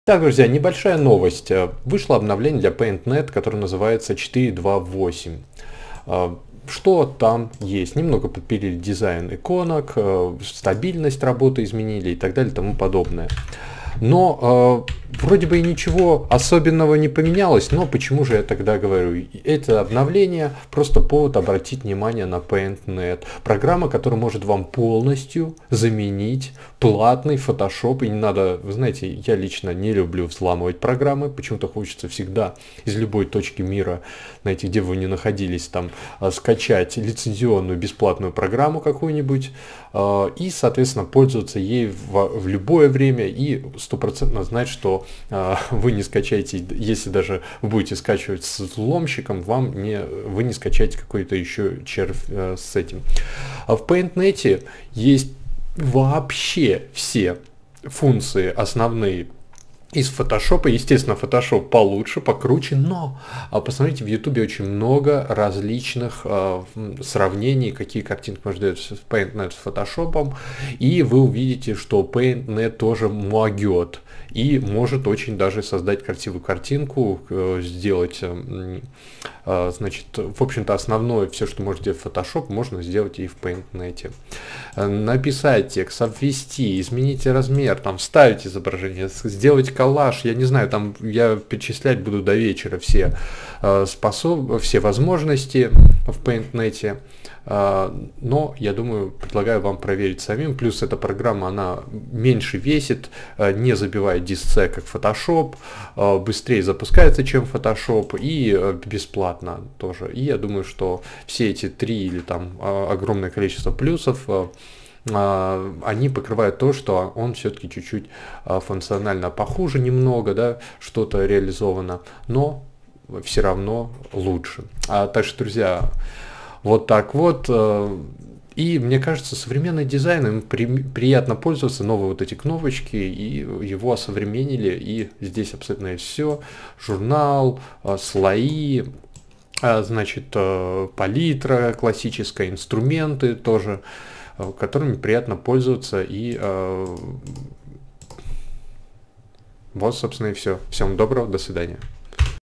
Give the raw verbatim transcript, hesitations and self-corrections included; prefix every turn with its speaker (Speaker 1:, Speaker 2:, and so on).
Speaker 1: Так, друзья, небольшая новость. Вышло обновление для Paint точка нет, которое называется четыре два восемь. Что там есть? Немного подпилили дизайн иконок, стабильность работы изменили и так далее и тому подобное. Но э, вроде бы и ничего особенного не поменялось, но почему же я тогда говорю? Это обновление просто повод обратить внимание на Paint точка нет. Программа, которая может вам полностью заменить платный Photoshop. И не надо, вы знаете, я лично не люблю взламывать программы. Почему-то хочется всегда из любой точки мира, знаете, где бы вы ни находились, там скачать лицензионную бесплатную программу какую-нибудь э, и, соответственно, пользоваться ей в, в любое время и стопроцентно знать, что э, вы не скачаете, если даже вы будете скачивать с взломщиком, вам не, вы не скачаете какой-то еще червь э, с этим. А в Paint точка нет есть вообще все функции основные из Photoshop. Естественно, Photoshop получше, покруче, но а посмотрите, в YouTube очень много различных э, сравнений, какие картинки можно делать в Paint точка нет с Photoshop, и вы увидите, что Paint точка нет тоже могет и может очень даже создать красивую картинку, э, сделать, э, э, значит, в общем-то, основное, все, что можно делать в Photoshop, можно сделать и в Paint точка нет. Написать текст, обвести, изменить размер, там, вставить изображение, сделать коллаж, я не знаю, там я перечислять буду до вечера все э, способ, все возможности в Paint точка нет, э, но я думаю, предлагаю вам проверить самим. Плюс эта программа, она меньше весит, э, не забивает диск-C, как Photoshop, э, быстрее запускается, чем Photoshop, и э, бесплатно тоже. И я думаю, что все эти три или там э, огромное количество плюсов э, они покрывают то, что он все-таки чуть-чуть функционально похуже немного, да, что-то реализовано, но все равно лучше. А, так что, друзья, вот так вот. И мне кажется, современный дизайн, им при, приятно пользоваться, новые вот эти кнопочки, и его осовременили, и здесь абсолютно все. Журнал, слои, значит, палитра классическая, инструменты тоже, которыми приятно пользоваться, и э, вот, собственно, и все. Всем доброго, до свидания.